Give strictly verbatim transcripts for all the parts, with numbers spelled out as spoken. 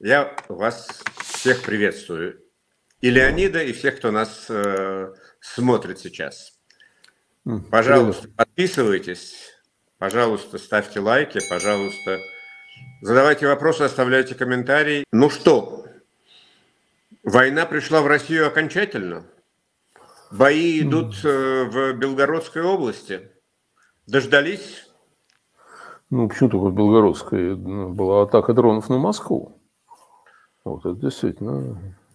Я вас всех приветствую. И Леонида, и всех, кто нас э, смотрит сейчас. М, Пожалуйста, Привет. подписывайтесь, пожалуйста, ставьте лайки, пожалуйста, задавайте вопросы, оставляйте комментарии. Ну что, война пришла в Россию окончательно? Бои идут М, э, в Белгородской области. Дождались? Ну, почему только в Белгородской ну, была атака дронов на Москву? Вот это действительно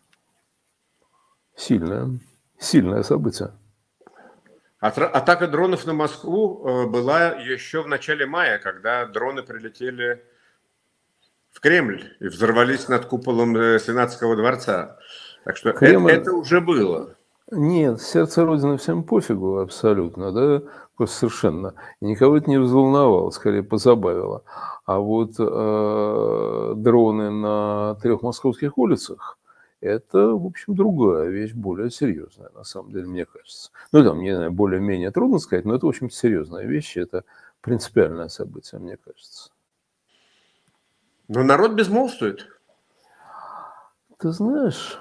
сильное, сильное событие. Атра- Атака дронов на Москву э, была еще в начале мая, когда дроны прилетели в Кремль и взорвались над куполом э, Сенатского дворца. Так что это, Кремль... это уже было. Нет, сердце Родины всем пофигу абсолютно, да, просто совершенно. И никого это не взволновало, скорее позабавило. А вот э, дроны на трех московских улицах, это, в общем, другая вещь, более серьезная, на самом деле, мне кажется. Ну, там, не знаю, более-менее трудно сказать, но это, в общем, серьезная вещь, это принципиальное событие, мне кажется. Но народ безмолвствует. Ты знаешь,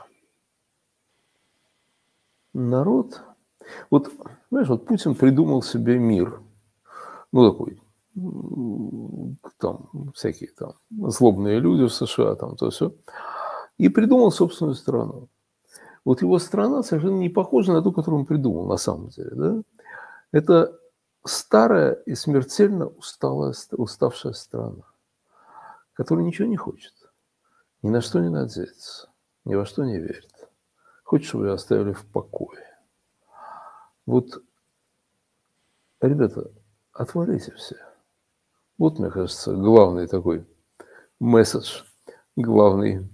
народ... Вот, знаешь, вот Путин придумал себе мир, ну, такой, м, там, всякие там злобные люди в США, там, то все, и придумал собственную страну. Вот его страна совершенно не похожа на ту, которую он придумал на самом деле, да? Это старая и смертельно усталая, уставшая страна, которая ничего не хочет, ни на что не надеется, ни во что не верит. Хочет, чтобы ее оставили в покое. Вот, ребята, отвалите все. Вот, мне кажется, главный такой месседж, главный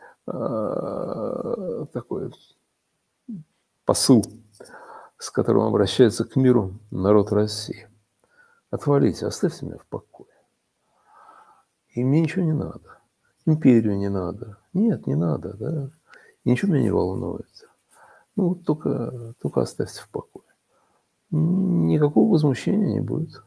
э, такой посыл, с которым обращается к миру народ России. Отвалите, оставьте меня в покое. И мне ничего не надо. Империю не надо. Нет, не надо, да. И ничего меня не волнует. Ну, вот только, только оставьте в покое. Никакого возмущения не будет.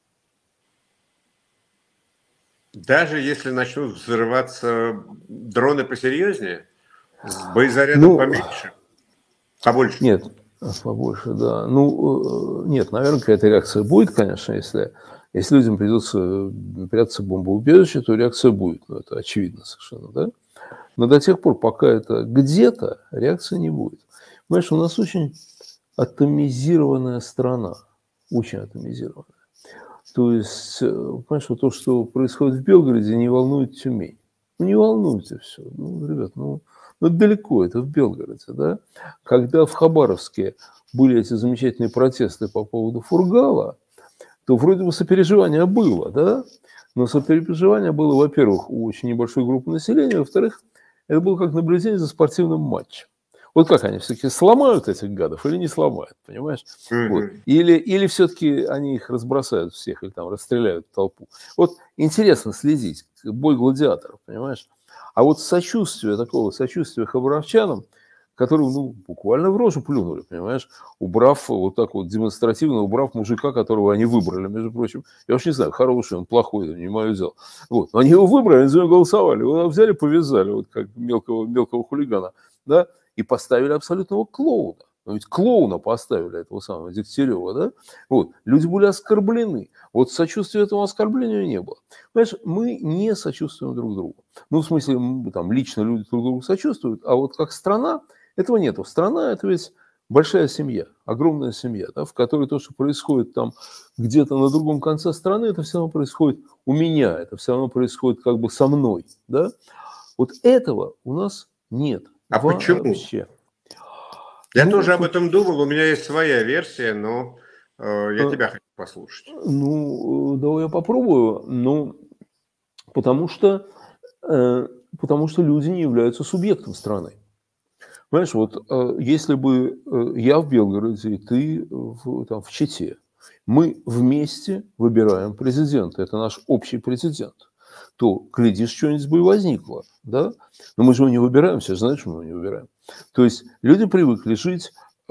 Даже если начнут взрываться дроны посерьезнее, с боезарядом Ну, поменьше, побольше. нет, побольше, да. Ну, э, нет, наверное, какая-то реакция будет, конечно, если, если людям придется прятаться в бомбоубежище, то реакция будет. Ну, это очевидно совершенно, да? Но до тех пор, пока это где-то, реакции не будет. Понимаешь, у нас очень атомизированная страна. Очень атомизированная. То есть, э, понимаешь, вот то, что происходит в Белгороде, не волнует Тюмень. Ну, не волнуйте все. Ну, ребят, ну, ну, это далеко, это в Белгороде, да? Когда в Хабаровске были эти замечательные протесты по поводу Фургала, то вроде бы сопереживание было, да? Но сопереживание было, во-первых, у очень небольшой группы населения, во-вторых, это было как наблюдение за спортивным матчем. Вот как они все-таки сломают этих гадов или не сломают, понимаешь? Вот. Мгм. Или, или все-таки они их разбросают всех или там расстреляют в толпу. Вот интересно следить, бой гладиаторов, понимаешь? А вот сочувствие такого, сочувствия хабаровчанам, которым, ну, буквально в рожу плюнули, понимаешь, убрав, вот так вот демонстративно убрав мужика, которого они выбрали, между прочим. Я уж не знаю, хороший он, плохой, это не мое дело. Вот. Но они его выбрали, они за него голосовали. Его взяли, повязали, вот как мелкого, мелкого хулигана, да, и поставили абсолютного клоуна. Но ведь клоуна поставили, этого самого Дегтярева, да? Вот. Люди были оскорблены. Вот сочувствия этому оскорблению не было. Понимаешь, мы не сочувствуем друг другу. Ну, в смысле, там, лично люди друг другу сочувствуют, а вот как страна, этого нету. Страна – это ведь большая семья, огромная семья, да, в которой то, что происходит там где-то на другом конце страны, это все равно происходит у меня, это все равно происходит как бы со мной. Да? Вот этого у нас нет А почему? вообще. Я Ну, тоже об поч- этом думал, у меня есть своя версия, но э, я э, тебя хочу послушать. ну, э, давай я попробую. Ну, потому что, э, потому что люди не являются субъектом страны. Понимаешь, вот э, если бы э, я в Белгороде и ты в, там, в Чите, мы вместе выбираем президента, это наш общий президент, то, глядишь, что-нибудь бы и возникло, да? Но мы же его не выбираем, все знают, что мы его не выбираем. То есть люди привыкли жить э,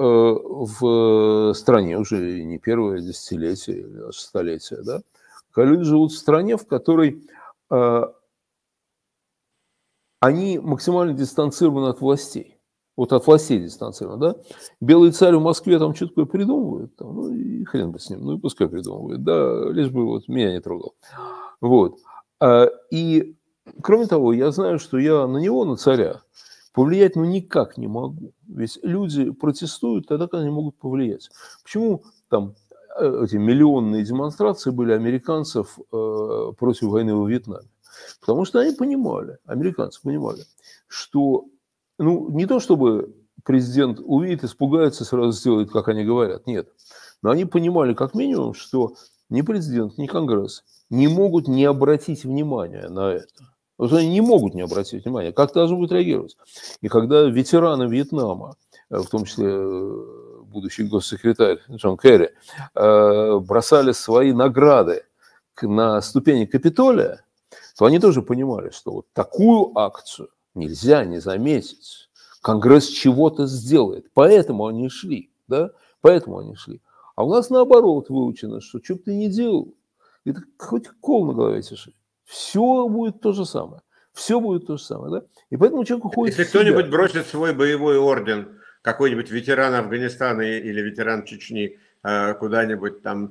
в стране уже не первое десятилетие или даже столетие, да? Когда люди живут в стране, в которой э, они максимально дистанцированы от властей. Вот от властей дистанцированы, да? Белый царь в Москве там что-то такое придумывает, там, ну и хрен бы с ним, ну и пускай придумывает, да, лишь бы вот меня не трогал. Вот. И, кроме того, я знаю, что я на него, на царя, повлиять ну никак не могу. Ведь люди протестуют тогда, когда они могут повлиять. Почему там эти миллионные демонстрации были американцев э, против войны во Вьетнаме? Потому что они понимали, американцы понимали, что ну, не то чтобы президент увидит, испугается, сразу сделает, как они говорят, нет. Но они понимали как минимум, что ни президент, ни Конгресс не могут не обратить внимания на это. Вот они не могут не обратить внимания, как должны будут реагировать. И когда ветераны Вьетнама, в том числе будущий госсекретарь Джон Керри, бросали свои награды на ступени Капитолия, то они тоже понимали, что вот такую акцию нельзя не заметить. Конгресс чего-то сделает. Поэтому они шли. Да? Поэтому они шли. А у нас наоборот выучено, что что бы ты ни делал, это хоть кол на голове тиши. Все будет то же самое. Все будет то же самое. Да? И поэтому человек уходит Если кто-нибудь бросит свой боевой орден, какой-нибудь ветеран Афганистана или ветеран Чечни куда-нибудь там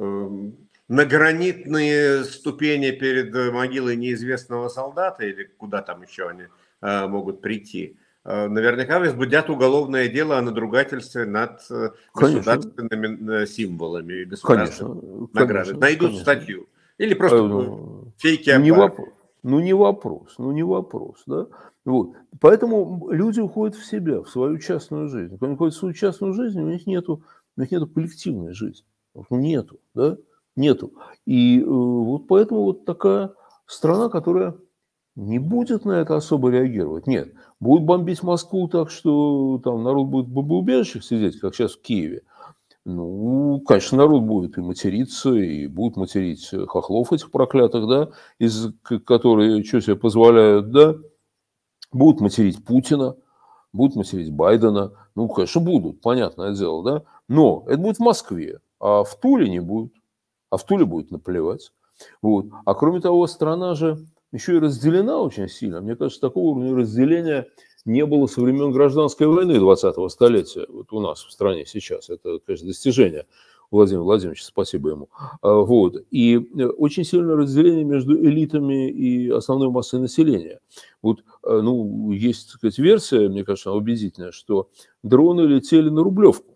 на гранитные ступени перед могилой неизвестного солдата или куда там еще они могут прийти, наверняка возбудят уголовное дело о надругательстве над конечно. государственными символами и государственными наградами. Конечно, Найдут конечно. статью. Или просто ну, фейки ну, не об вопрос, ну не вопрос, ну не вопрос, да. Вот. Поэтому люди уходят в себя, в свою частную жизнь. Когда они уходят в свою частную жизнь, у них нету, у них нету коллективной жизни. Нету, да, нету. И э, вот поэтому вот такая страна, которая не будет на это особо реагировать. Нет, будет бомбить Москву так, что там народ будет в бомбоубежищах сидеть, как сейчас в Киеве. Ну, конечно, народ будет и материться, и будет материть хохлов этих проклятых, да, из которые что себе позволяют, да, будут материть Путина, будут материть Байдена, ну, конечно, будут, понятное дело, да, но это будет в Москве, а в Туле не будет, а в Туле будет наплевать, вот, а кроме того, страна же еще и разделена очень сильно, мне кажется, такого уровня разделения не было со времен гражданской войны двадцатого столетия, вот у нас в стране сейчас. Это, конечно, достижение Владимира Владимировича, спасибо ему. Вот. И очень сильное разделение между элитами и основной массой населения. Вот, ну, есть, так сказать, версия, мне кажется, убедительная, что дроны летели на Рублевку.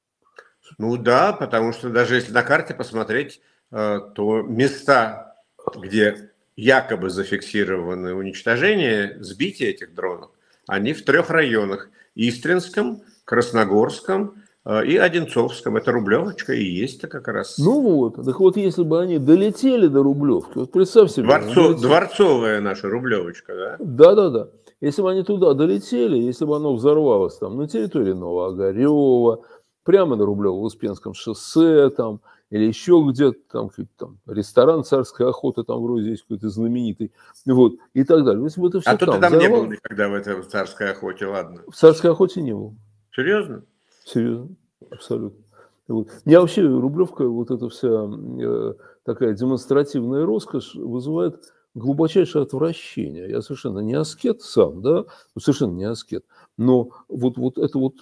Ну да, потому что даже если на карте посмотреть, то места, где якобы зафиксированы уничтожение, сбитие этих дронов, они в трех районах: Истринском, Красногорском и Одинцовском. Это Рублевочка и есть-то как раз. Ну вот, так вот если бы они долетели до Рублевки, вот представь себе. Дворцо, дворцовая наша Рублевочка, да? Да-да-да. Если бы они туда долетели, если бы оно взорвалось там на территории Новоогарева, прямо на Рублево-Успенском шоссе, там, или еще где-то там, там ресторан «Царская охота», там вроде есть какой-то знаменитый, вот, и так далее. Если бы это все а то там ты там взорвалось... не был никогда в этой «Царской охоте», ладно? В «Царской охоте» не был. Серьезно? Серьезно, абсолютно. Вот. Меня вообще Рублевка, вот эта вся э, такая демонстративная роскошь вызывает глубочайшее отвращение. Я совершенно не аскет сам, да, совершенно не аскет. Но вот, вот это вот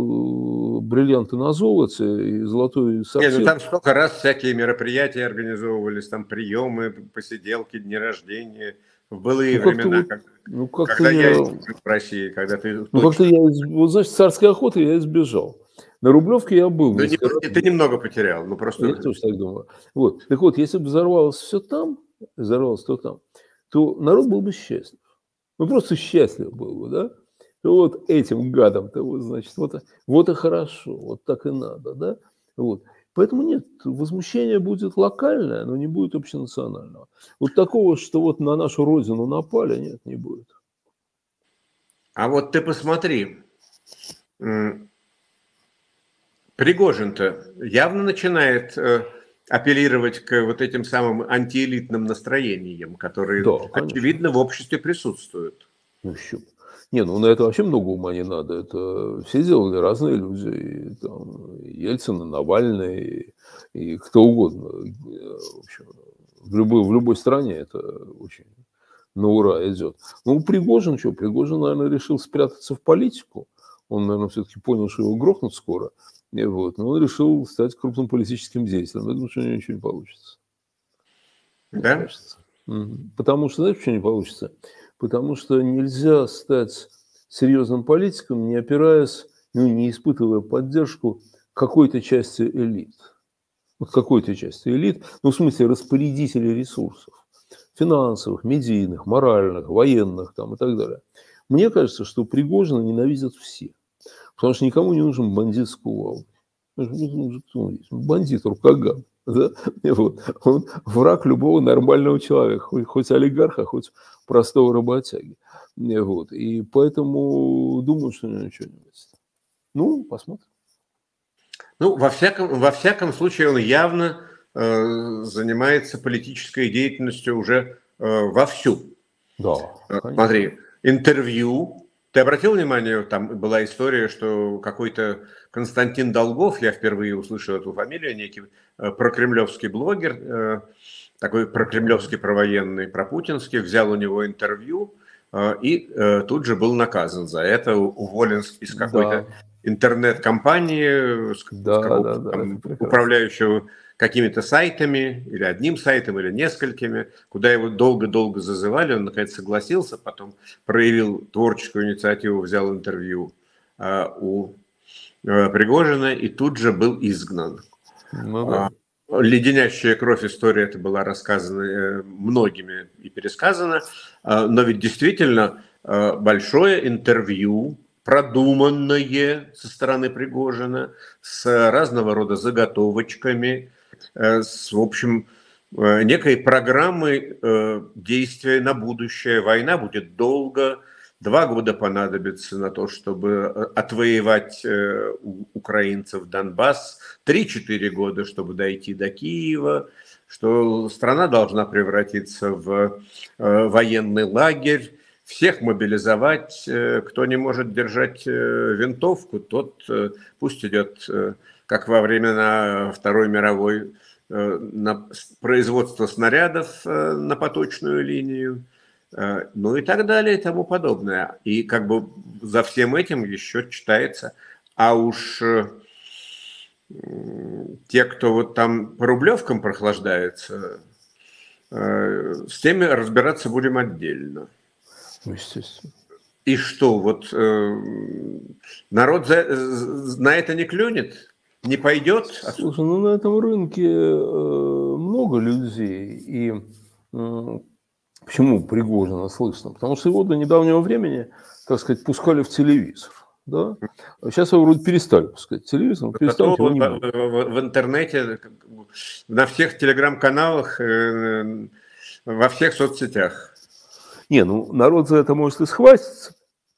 э, бриллианты на золоте и золотой сапфир. Не, ну там столько раз всякие мероприятия организовывались, там приемы, посиделки, дни рождения. В былые ну, времена, вот, как, ну, как когда я, я жил в России, когда ты... Ну, как-то я, вот, значит, «Царской охоты» я избежал. На Рублевке я был. Ну, не, ты немного потерял, ну просто... Я тоже так думаю. Вот. Так вот, если бы взорвалось все там, взорвалось то там, то народ был бы счастлив. Ну, просто счастлив был бы, да? То вот этим гадам-то, вот, значит, вот, вот и хорошо, вот так и надо, да? Вот. Поэтому нет, возмущение будет локальное, но не будет общенационального. Вот такого, что вот на нашу родину напали, нет, не будет. А вот ты посмотри, Пригожин-то явно начинает апеллировать к вот этим самым антиэлитным настроениям, которые, да, очевидно, в обществе присутствуют. Ну, еще. Не, ну на это вообще много ума не надо. Это все делали разные люди. И, там, и Ельцин, и Навальный, и, и кто угодно. В общем, в любой, в любой стране это очень на ура идет. Ну, Пригожин что? Пригожин, наверное, решил спрятаться в политику. Он, наверное, все-таки понял, что его грохнут скоро. И вот. Но он решил стать крупным политическим деятелем. Я думаю, что у него ничего не получится. Да? Мне кажется. Потому что, знаешь, почему не получится? Потому что нельзя стать серьезным политиком, не опираясь, ну, не испытывая поддержку какой-то части элит. Вот какой-то части элит, ну, в смысле распорядителей ресурсов. Финансовых, медийных, моральных, военных там, и так далее. Мне кажется, что Пригожина ненавидят все. Потому что никому не нужен бандит с кувалдой. Бандит, рукоган. Да? Вот. Он враг любого нормального человека, хоть, хоть олигарха, хоть простого работяги. Вот. И поэтому думаю, что ничего не будет. Ну, посмотрим. Ну, во всяком, во всяком случае, он явно э, занимается политической деятельностью уже э, вовсю. Да, конечно. Смотри, интервью. Ты обратил внимание, там была история, что какой-то Константин Долгов, я впервые услышал эту фамилию, некий э, прокремлевский блогер, э, такой прокремлевский, провоенный, пропутинский, взял у него интервью э, и э, тут же был наказан за это, уволен из какой-то... Да. интернет-компании, да, да, да, там, управляющего какими-то сайтами, или одним сайтом, или несколькими, куда его долго-долго зазывали, он наконец согласился, потом проявил творческую инициативу, взял интервью а, у а, Пригожина и тут же был изгнан. Ну, да. а, леденящая кровь история эта была рассказана э, многими и пересказана, а, но ведь действительно а, большое интервью, продуманное со стороны Пригожина, с разного рода заготовочками, с, в общем, некой программой действия на будущее. Война будет долго, два года понадобится на то, чтобы отвоевать у украинцев Донбасс, три-четыре года, чтобы дойти до Киева, что страна должна превратиться в военный лагерь, всех мобилизовать, кто не может держать винтовку, тот пусть идет, как во времена Второй мировой, на производство снарядов на поточную линию, ну и так далее и тому подобное. И как бы за всем этим еще читается, а уж те, кто вот там по рублевкам прохлаждается, с теми разбираться будем отдельно. Естественно. И что, вот э, народ за, на это не клюнет, не пойдет? Слушай, ну на этом рынке э, много людей. И э, почему Пригожина слышно? Потому что его до недавнего времени, так сказать, пускали в телевизор. Да? Сейчас его вроде перестали пускать в телевизор. Зато в, в, в интернете, на всех телеграм-каналах, э, во всех соцсетях. Не, ну народ за это может и схватиться,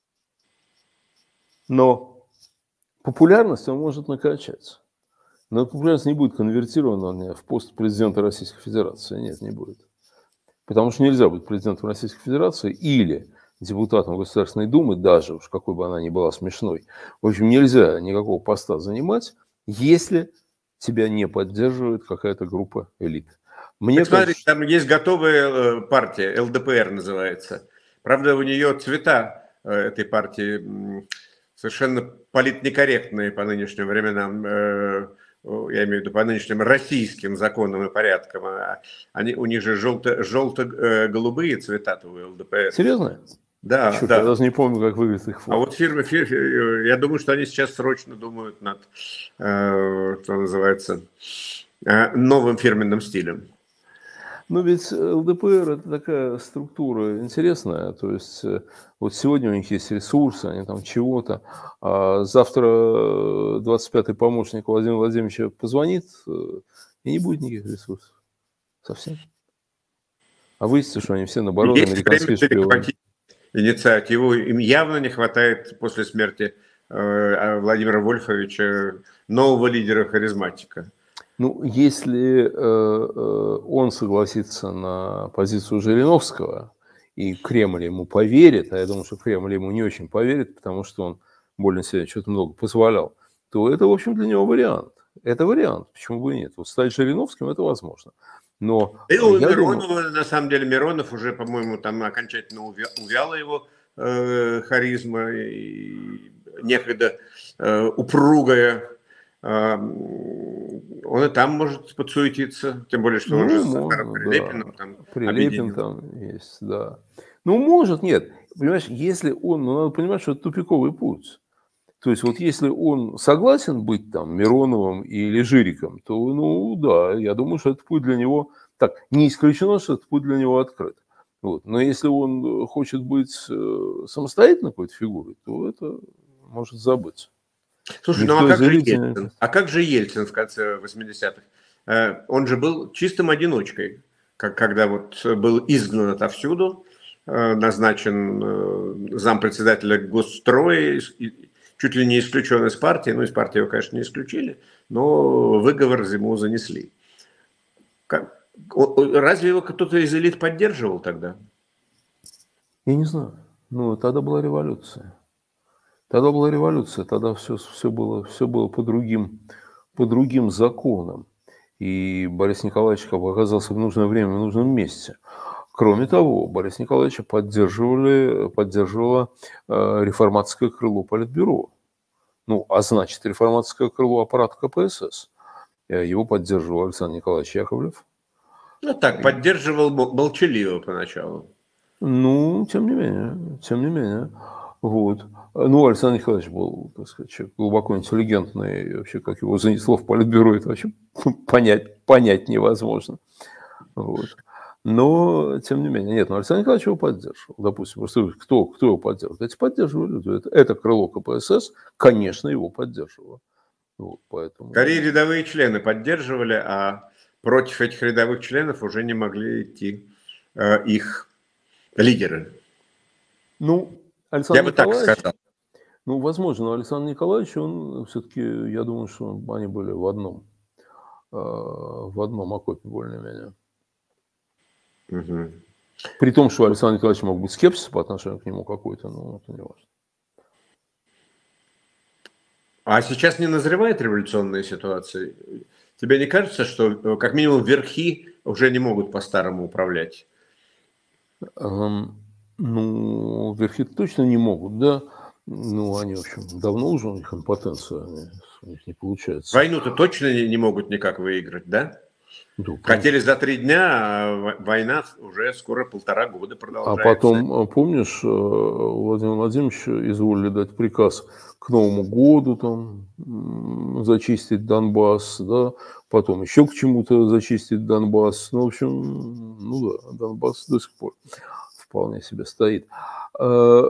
но популярность он может накачать. Но популярность не будет конвертирована в пост президента Российской Федерации. Нет, не будет. Потому что нельзя быть президентом Российской Федерации или депутатом Государственной Думы, даже уж какой бы она ни была смешной. В общем, нельзя никакого поста занимать, если тебя не поддерживает какая-то группа элит. Мне так, кажется, смотри, там есть готовая партия, эл дэ пэ эр называется. Правда, у нее цвета этой партии совершенно политнекорректные по нынешним временам, я имею в виду по нынешним российским законам и порядкам. Они, у них же желто, желто-голубые цвета у эл дэ пэ эр. Серьезно? Да, Черт, да. Я даже не помню, как выглядит их форма. А вот фирмы, фирмы, я думаю, что они сейчас срочно думают над, что называется, новым фирменным стилем. Ну, ведь эл дэ пэ эр – это такая структура интересная. То есть, вот сегодня у них есть ресурсы, они там чего-то. А завтра двадцать пятый помощник Владимира Владимировича позвонит, и не будет никаких ресурсов. Совсем. А выяснится, что они все, наоборот, есть американские шпионы. Инициативу. Им явно не хватает после смерти э, Владимира Вольфовича нового лидера-харизматика. Ну, если э, э, он согласится на позицию Жириновского, и Кремль ему поверит, а я думаю, что Кремль ему не очень поверит, потому что он больно себе что-то много позволял, то это, в общем, для него вариант. Это вариант, почему бы и нет. Вот стать Жириновским – это возможно. Но И у я Миронова, думаю... на самом деле, Миронов уже, по-моему, там окончательно увя- увяла его э, харизма, и некогда э, упругая. Э, он и там может подсуетиться, тем более, что он же Ну, с Захаром можно, Прилепиным да. там Прилепин объединил. там есть, да. Ну, может, нет. Понимаешь, если он... Ну, надо понимать, что это тупиковый путь. То есть, вот если он согласен быть там Мироновым или Жириком, то, ну, да, я думаю, что этот путь для него... Так, не исключено, что этот путь для него открыт. Вот. Но если он хочет быть э, самостоятельной какой-то фигурой, то это может забыться. Слушай, ну а Никто из как же элиты... Ельцин? А как же Ельцин в конце восьмидесятых? Э, Он же был чистым одиночкой, как, когда вот был изгнан отовсюду, э, назначен э, зампредседателя Госстроя, и чуть ли не исключен из партии. Ну, из партии его, конечно, не исключили, но выговор ему занесли. Как- о- о- Разве его кто-то из элит поддерживал тогда? Я не знаю. Ну, тогда была революция. Тогда была революция, тогда все, все, было, все было по другим, по другим законам. И Борис Николаевич как бы оказался в нужное время, в нужном месте. Кроме того, Бориса Николаевича поддерживали, поддерживало э, реформатское крыло Политбюро. Ну, а значит, реформатское крыло аппарата ка пэ эс эс. Э, Его поддерживал Александр Николаевич Яковлев. Ну так, поддерживал мол- молчаливо поначалу. Ну, тем не менее, тем не менее. Вот. Ну, Александр Николаевич был, так сказать, человек глубоко интеллигентный. И вообще, как его занесло в Политбюро, это вообще понять, понять невозможно. Вот. Но, тем не менее, нет, но Александр Николаевич его поддерживал. Допустим, просто кто, кто его поддерживал? Эти поддерживали люди. Это, это крыло ка пэ эс эс, конечно, его поддерживало. Вот, поэтому... Скорее рядовые члены поддерживали, а против этих рядовых членов уже не могли идти э, их лидеры. Ну, Я Александр бы так Николаевич, сказал. ну, возможно, но Александр Николаевич, он все-таки, я думаю, что они были в одном, э, в одном окопе более-менее. Угу. При том, что Александр Николаевич мог быть скепсис по отношению к нему какой-то, но это не важно. А сейчас не назревает революционная ситуация? Тебе не кажется, что как минимум верхи уже не могут по-старому управлять? Эм, ну, верхи точно не могут, да. Ну, они, в общем, давно уже у них импотенция, они, у них не получается. Войну-то точно не, не могут никак выиграть, да? Да, Хотели за три дня, а война уже скоро полтора года а продолжается. потом, помнишь, Владимир Владимирович изволили дать приказ к Новому году там зачистить Донбасс, да, потом еще к чему-то зачистить Донбасс. Ну, в общем, ну да, Донбасс до сих пор вполне себе стоит. А,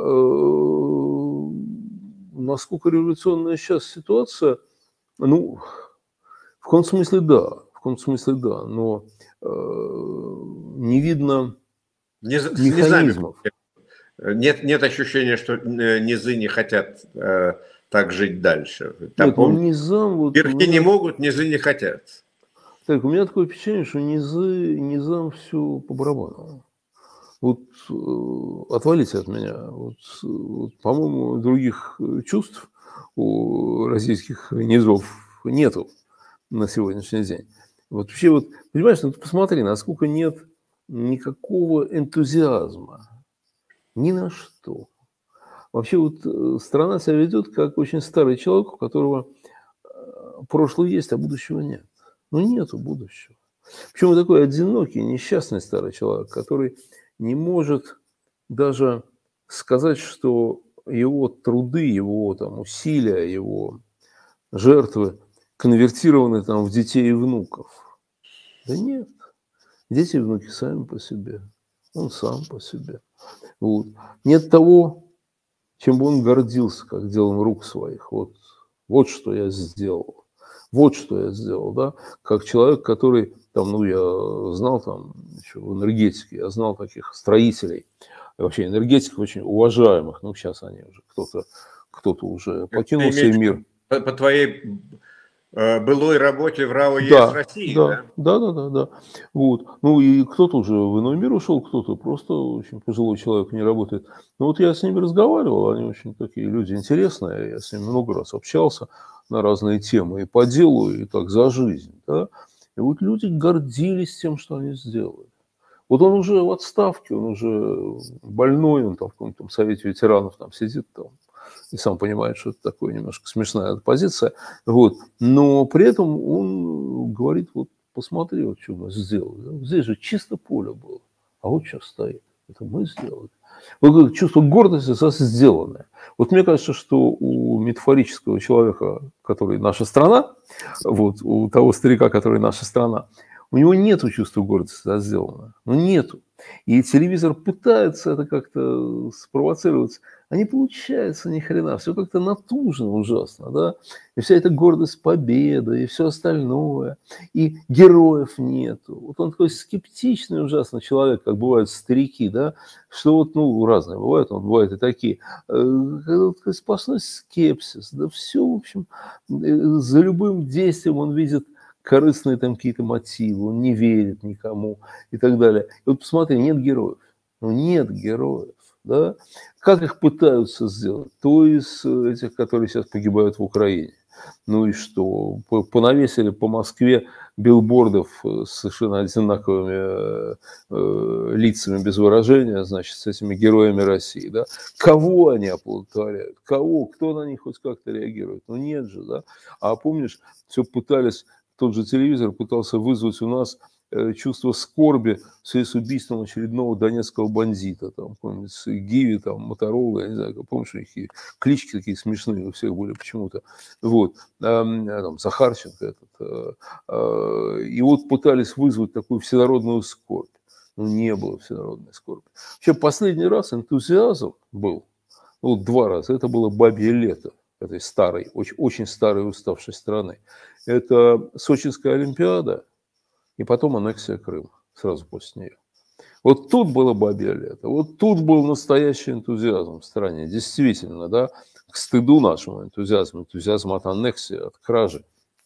э, насколько революционная сейчас ситуация? Ну, в каком смысле да, в каком смысле да, но э, не видно Не, с низами. механизмов. Нет, нет ощущения, что низы не хотят э, так жить дальше. Там, Нет, ну помните, низам вот... верхи не Меня, могут, низы не хотят. так, у меня такое впечатление, что низы, низам все по барабану. Вот э, отвалите от меня. Вот, вот, по-моему, других чувств у российских низов нету на сегодняшний день. Вот вообще вот, понимаешь, ну ты посмотри, насколько нет никакого энтузиазма ни на что. Вообще вот э, страна себя ведет как очень старый человек, у которого э, прошлое есть, а будущего нет. Ну, нету будущего. Причем такой одинокий, несчастный старый человек, который не может даже сказать, что его труды, его там, усилия, его жертвы конвертированы там, в детей и внуков. Да нет. Дети и внуки сами по себе. Он сам по себе. Вот. Нет того, чем бы он гордился, как делом рук своих. Вот, вот что я сделал. Вот что я сделал, да, как человек, который, там, ну, я знал там еще в энергетике, я знал таких строителей, и вообще энергетиков очень уважаемых, ну, сейчас они уже, кто-то кто-то уже покинул сей мир. По, по твоей э, былой работе в РАО ЕС Да, России, да, да? да, да, да, да. Вот. Ну, и кто-то уже в иной мир ушел, кто-то просто очень пожилой человек, не работает. Но вот я с ними разговаривал, они очень такие люди интересные, я с ними много раз общался на разные темы, и по делу, и так за жизнь, да. И вот люди гордились тем, что они сделали. Вот он уже в отставке, он уже больной, он там в каком-то там совете ветеранов там сидит там, и сам понимает, что это такое немножко смешная позиция. Вот. Но при этом он говорит, вот посмотри, вот что мы сделали. Здесь же чисто поле было, а вот что стоит. Это мы сделали. Вот чувство гордости за сделанное. Вот мне кажется, что у метафорического человека, который наша страна, вот, у того старика, который наша страна, у него нет чувства гордости за сделанное. Ну, нету. И телевизор пытается это как-то спровоцировать, а не получается ни хрена. Все как-то натужно ужасно, да. И вся эта гордость победы, и все остальное. И героев нету. Вот он такой скептичный ужасно человек, как бывают старики, да, что вот, ну, разные бывают, он бывает и такие. Такой сплошной скепсис, да, все, в общем, за любым действием он видит корыстные там какие-то мотивы, он не верит никому и так далее. И вот посмотри, нет героев. Ну, нет героев, да. Как их пытаются сделать? То из этих, которые сейчас погибают в Украине. Ну и что? Понавесили по Москве билбордов с совершенно одинаковыми э, лицами без выражения, значит, с этими героями России, да. Кого они оплодотворяют? Кого? Кто на них хоть как-то реагирует? Ну нет же, да. А помнишь, все пытались... Тот же телевизор пытался вызвать у нас э, чувство скорби в связи с убийством очередного донецкого бандита. Там, помните, Гиви, там, Моторола, я не знаю, помнишь, у них клички такие смешные у всех были почему-то. Вот. А, там, Захарченко этот. А, а, и вот пытались вызвать такую всенародную скорбь. Но не было всенародной скорби. Вообще, последний раз энтузиазм был, ну, два раза, это было «Бабье лето» этой старой, очень, очень старой уставшей страны. Это Сочинская Олимпиада и потом аннексия Крыма, сразу после нее. Вот тут было бабье лето, вот тут был настоящий энтузиазм в стране, действительно, да, к стыду нашему энтузиазму, энтузиазм от аннексии, от кражи.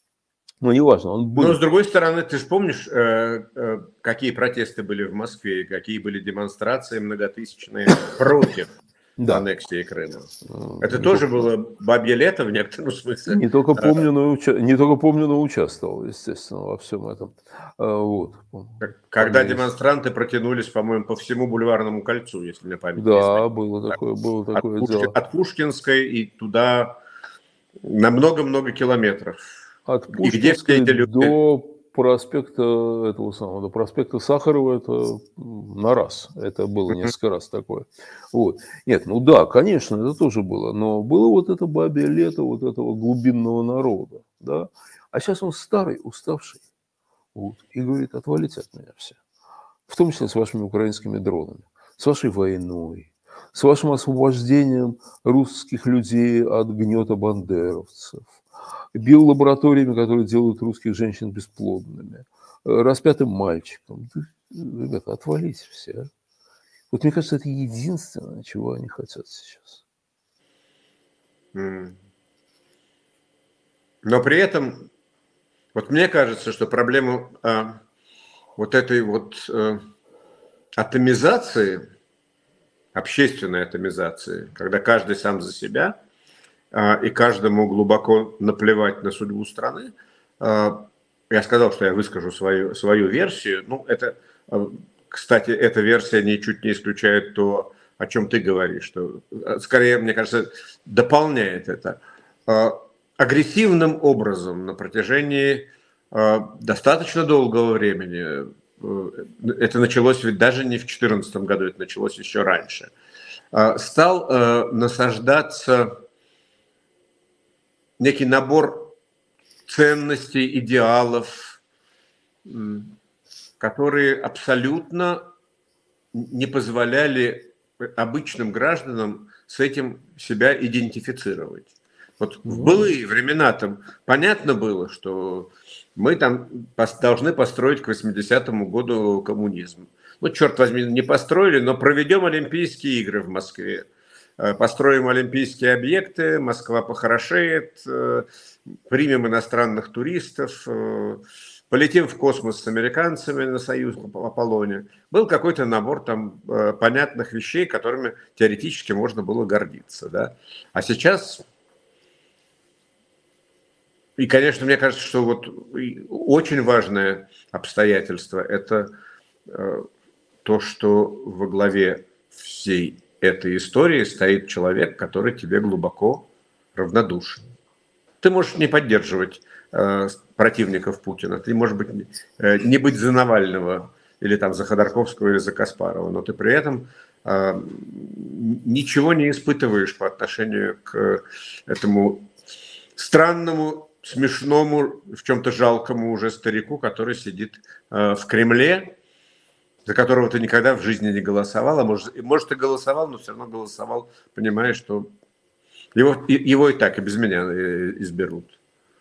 Но неважно, он был. Но с другой стороны, ты же помнишь, э, э, какие протесты были в Москве, какие были демонстрации многотысячные против да. аннексии Крыма. Это не тоже только... было бабье лето в некотором смысле. Не только помню, но, уча... не только помню, но участвовал, естественно, во всем этом. Вот. Когда Помню. демонстранты протянулись, по-моему, по всему Бульварному кольцу, если мне память не Да, изменяет. было такое, было такое от, дело. Пушкин, от Пушкинской и туда на много-много километров. От Пушкинской до проспекта этого самого, до проспекта Сахарова, это на раз. Это было несколько раз такое. Вот. Нет, ну да, конечно, это тоже было. Но было вот это бабье лето вот этого глубинного народа. Да? А сейчас он старый, уставший. Вот, и говорит, отвалите от меня все. В том числе с вашими украинскими дронами, с вашей войной, с вашим освобождением русских людей от гнета бандеровцев, биолабораториями, которые делают русских женщин бесплодными, распятым мальчиком. Ребята, отвалите все. Вот мне кажется, это единственное, чего они хотят сейчас. Mm. Но при этом, вот мне кажется, что проблема а, вот этой вот а, атомизации, общественной атомизации, когда каждый сам за себя, и каждому глубоко наплевать на судьбу страны. Я сказал, что я выскажу свою, свою версию. Ну, это, кстати, эта версия ничуть не исключает то, о чем ты говоришь, что скорее, мне кажется, дополняет это. Агрессивным образом на протяжении достаточно долгого времени, это началось ведь даже не в две тысячи четырнадцатом году, это началось еще раньше, стал насаждаться некий набор ценностей, идеалов, которые абсолютно не позволяли обычным гражданам с этим себя идентифицировать. Вот в былые времена там понятно было, что мы там должны построить к восьмидесятому году коммунизм. Ну, черт возьми, не построили, но проведем Олимпийские игры в Москве. Построим олимпийские объекты, Москва похорошеет, примем иностранных туристов, полетим в космос с американцами на Союз Аполлоне. Был какой-то набор там понятных вещей, которыми теоретически можно было гордиться. Да? А сейчас И, конечно, мне кажется, что вот очень важное обстоятельство – это то, что во главе всей этой истории стоит человек, который тебе глубоко равнодушен. Ты можешь не поддерживать э, противников Путина, ты, может быть, э, не быть за Навального или там за Ходорковского или за Каспарова, но ты при этом э, ничего не испытываешь по отношению к этому странному, смешному, в чем-то жалкому уже старику, который сидит э, в Кремле, за которого ты никогда в жизни не голосовал, а может, может и голосовал, но все равно голосовал, понимая, что его, его и так и без меня изберут.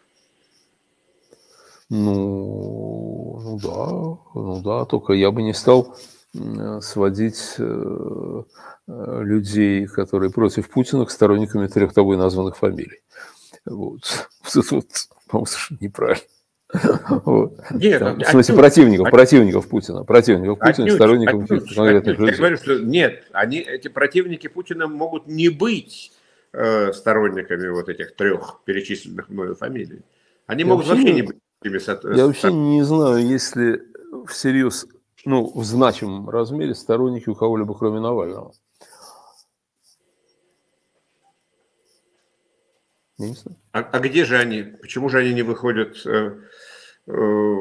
Ну, ну да, ну да, только я бы не стал сводить э, людей, которые против Путина, к сторонниками трех тобой названных фамилий. Вот. Тут, вот, по-моему, совершенно неправильно. Вот. Нет, там, в смысле, противников, отнюдь. противников Путина, противников Путина, отнюдь, сторонников отнюдь, конкретных людей. Я говорю, что нет, они, эти противники Путина могут не быть э, сторонниками вот этих трех перечисленных мною фамилий. Они я могут вообще, вообще не быть такими. Я вообще не знаю, если всерьез, ну, в значимом размере сторонники у кого-либо, кроме Навального. Не а, а где же они? Почему же они не выходят, э, э,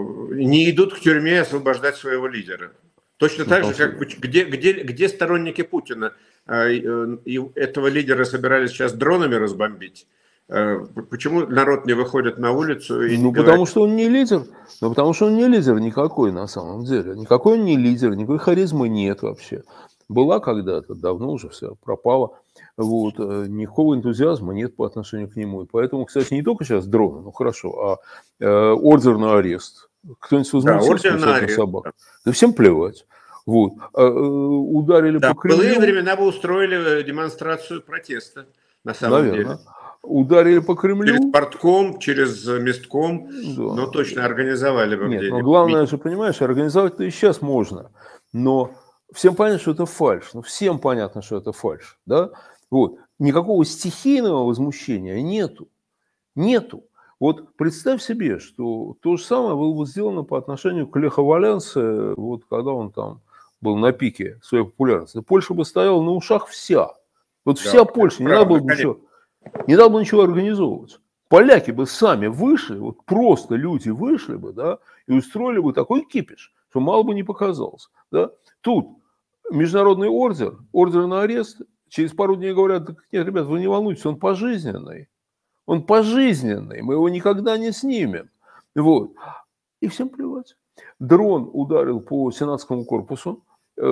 не идут к тюрьме освобождать своего лидера? Точно ну, так же, как где, где, где сторонники Путина э, э, этого лидера собирались сейчас дронами разбомбить? Э, почему народ не выходит на улицу? И ну, не потому говорит... что он не лидер. Ну, потому что он не лидер никакой на самом деле. Никакой он не лидер, никакой харизмы нет вообще. Была когда-то, давно уже все пропало. Вот, никакого энтузиазма нет по отношению к нему. И поэтому, кстати, не только сейчас дроны, ну хорошо, а э, ордер на арест. Кто-нибудь возмутился, да, ордер на арест. Собак? Да всем плевать. Вот. А, э, ударили да, по Кремлю. В былые времена бы устроили демонстрацию протеста, на самом Наверное. деле. Ударили по Кремлю. Через портком, через местком, да. Но точно организовали бы где-нибудь. Нет, но главное же, понимаешь, организовать-то и сейчас можно. Но всем понятно, что это фальшь. Ну, всем понятно, что это фальшь. Да? Вот. Никакого стихийного возмущения нету. Нету. Вот представь себе, что то же самое было бы сделано по отношению к Леху Валенсе, вот когда он там был на пике своей популярности. Польша бы стояла на ушах вся. Вот да, вся Польша. Не надо было бы ничего, не надо было ничего организовывать. Поляки бы сами вышли, вот просто люди вышли бы, да, и устроили бы такой кипиш, что мало бы не показалось. Да. Тут международный ордер, ордер на арест. Через пару дней говорят, нет, ребят, вы не волнуйтесь, он пожизненный. Он пожизненный, мы его никогда не снимем. Вот. И всем плевать. Дрон ударил по сенатскому корпусу.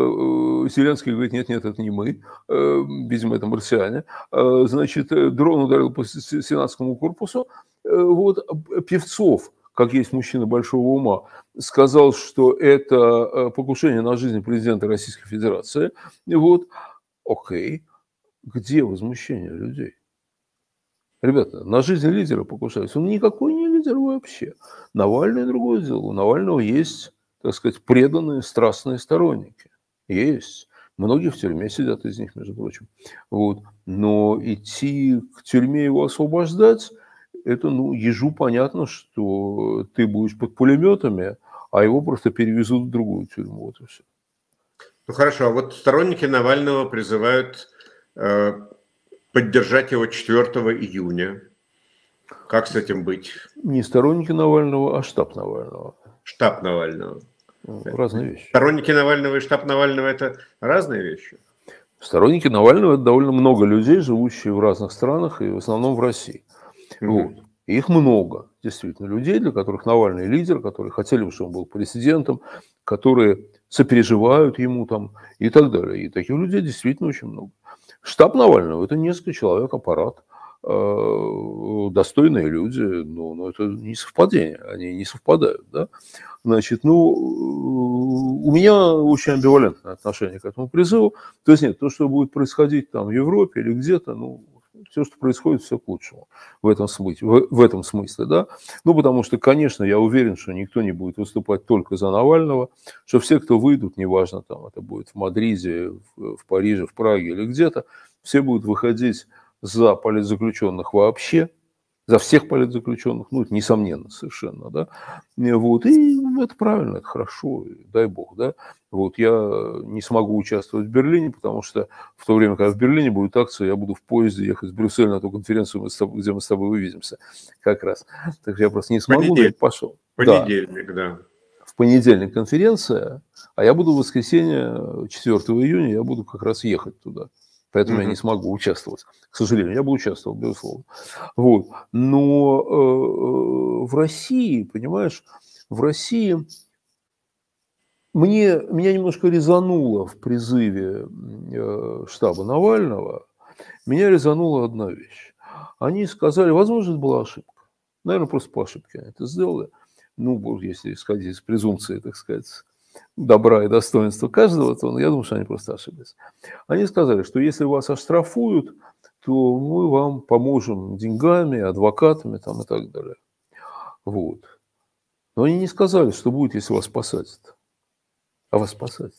Зеленский говорит, нет, нет, это не мы. Видимо, это марсиане. Значит, дрон ударил по сенатскому корпусу. Вот. Певцов, как есть мужчина большого ума, сказал, что это покушение на жизнь президента Российской Федерации. Вот. Окей. Где возмущение людей? Ребята, на жизнь лидера покушаются. Он никакой не лидер вообще. Навальный другое дело. У Навального есть, так сказать, преданные, страстные сторонники. Есть. Многие в тюрьме сидят из них, между прочим. Вот. Но идти к тюрьме его освобождать, это, ну, ежу понятно, что ты будешь под пулеметами, а его просто перевезут в другую тюрьму. Вот и все. Ну хорошо, а вот сторонники Навального призывают э, поддержать его четвёртого июня. Как с этим быть? Не сторонники Навального, а штаб Навального. Штаб Навального. Разные вещи. Сторонники Навального и штаб Навального – это разные вещи? Сторонники Навального – это довольно много людей, живущие в разных странах и в основном в России. Mm-hmm. Вот. И их много, действительно, людей, для которых Навальный лидер, которые хотели бы, чтобы он был президентом, которые сопереживают ему там и так далее. И таких людей действительно очень много. Штаб Навального – это несколько человек, аппарат, достойные люди, но, но это не совпадение, они не совпадают, да. Значит, ну, у меня очень амбивалентное отношение к этому призыву. То есть нет, то, что будет происходить там в Европе или где-то, ну, все, что происходит, все к лучшему в этом смысле, в, в этом смысле, да. Ну, потому что, конечно, я уверен, что никто не будет выступать только за Навального, что все, кто выйдут, неважно, там это будет в Мадриде, в, в Париже, в Праге или где-то, все будут выходить за политзаключенных вообще, За всех политзаключенных, ну, это несомненно совершенно, да. Вот, и это правильно, это хорошо, дай бог, да. Вот, я не смогу участвовать в Берлине, потому что в то время, когда в Берлине будет акция, я буду в поезде ехать в Брюссель на ту конференцию, мы с тобой, где мы с тобой увидимся, как раз. Так что я просто не смогу, но я пошел. Понедельник, да. да. В понедельник конференция, а я буду в воскресенье, четвёртого июня, я буду как раз ехать туда. Поэтому mm-hmm. я не смогу участвовать. К сожалению, я бы участвовал, безусловно. Вот. Но э, в России, понимаешь, в России мне, меня немножко резануло в призыве э, штаба Навального, меня резанула одна вещь. Они сказали, возможно, это была ошибка. Наверное, просто по ошибке они это сделали. Ну, если исходить из презумпции, так сказать, добра и достоинства каждого, то я думаю, что они просто ошиблись. Они сказали, что если вас оштрафуют, то мы вам поможем деньгами, адвокатами там, и так далее. Вот. Но они не сказали, что будет, если вас посадят. А вас посадят.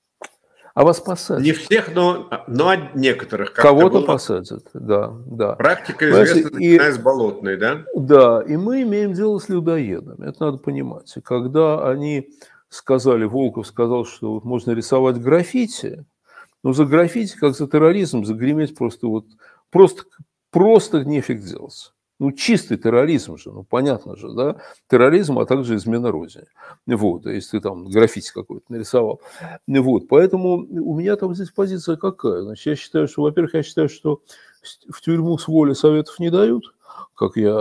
А вас посадят. Не всех, но, но некоторых. Кого-то посадят, да, да. Практика известна, начиная с Болотной, да? Да, и мы имеем дело с людоедами, это надо понимать. И когда они сказали, Волков сказал, что вот можно рисовать граффити, но за граффити, как за терроризм, загреметь просто вот, просто, просто нефиг делать. Ну, чистый терроризм же, ну, понятно же, да, терроризм, а также измена Родине. Вот, если ты там граффити какой-то нарисовал. Вот, поэтому у меня там здесь позиция какая? Значит, я считаю, что, во-первых, я считаю, что в тюрьму с воли советов не дают, как я,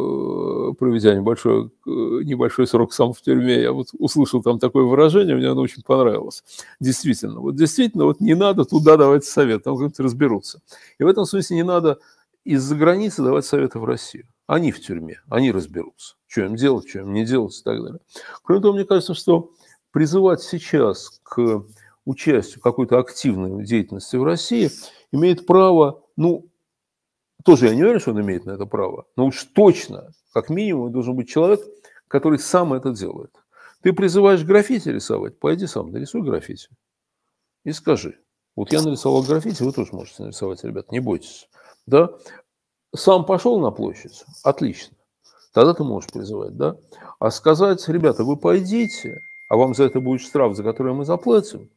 проведя небольшой, небольшой срок сам в тюрьме, я вот услышал там такое выражение, мне оно очень понравилось. Действительно, вот действительно, вот не надо туда давать совет, там как-то разберутся. И в этом смысле не надо из-за границы давать советы в Россию. Они в тюрьме, они разберутся, что им делать, что им не делать и так далее. Кроме того, мне кажется, что призывать сейчас к участию какой-то активной деятельности в России имеет право, ну, тоже я не уверен, что он имеет на это право, но уж точно, как минимум, должен быть человек, который сам это делает. Ты призываешь граффити рисовать, пойди сам, нарисуй граффити и скажи. Вот я нарисовал граффити, вы тоже можете нарисовать, ребят, не бойтесь. Да? Сам пошел на площадь, отлично, тогда ты можешь призывать, да? А сказать, ребята, вы пойдите, а вам за это будет штраф, за который мы заплатим,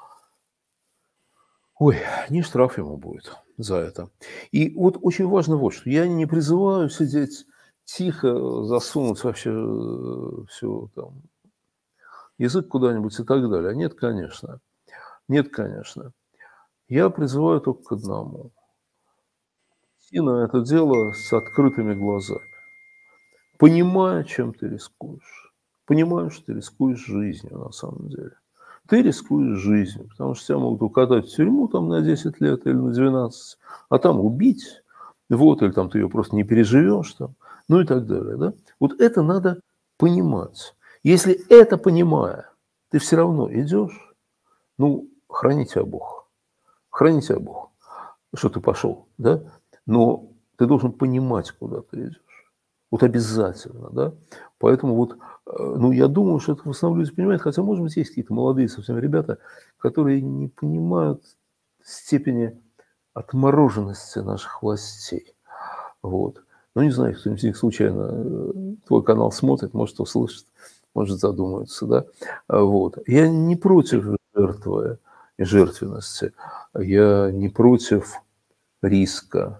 ой, не штраф ему будет за это. И вот очень важно вот что. Я не призываю сидеть тихо, засунуть вообще все там, язык куда-нибудь и так далее. Нет, конечно. Нет, конечно. Я призываю только к одному. Идти на это дело с открытыми глазами. Понимая, чем ты рискуешь. Понимая, что ты рискуешь жизнью на самом деле. Ты рискуешь жизнью, потому что тебя могут укатать в тюрьму там на десять лет или на двенадцать, а там убить, вот, или там ты ее просто не переживешь, там, ну и так далее. Да? Вот это надо понимать. Если это понимая, ты все равно идешь, ну, храни тебя Бог. Храни тебя Бог, что ты пошел, да? Но ты должен понимать, куда ты идешь. Вот обязательно, да? Поэтому вот, ну, я думаю, что это в основном люди понимают, хотя, может быть, есть какие-то молодые совсем ребята, которые не понимают степени отмороженности наших властей. Вот. Ну, не знаю, кто-нибудь из них случайно твой канал смотрит, может, услышит, может, задумается, да? Вот. Я не против жертвы и жертвенности, я не против риска.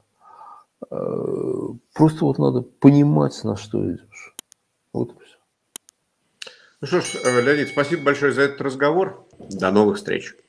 Просто вот надо понимать, на что идешь. Вот и все. Ну что ж, Леонид, спасибо большое за этот разговор. До новых встреч.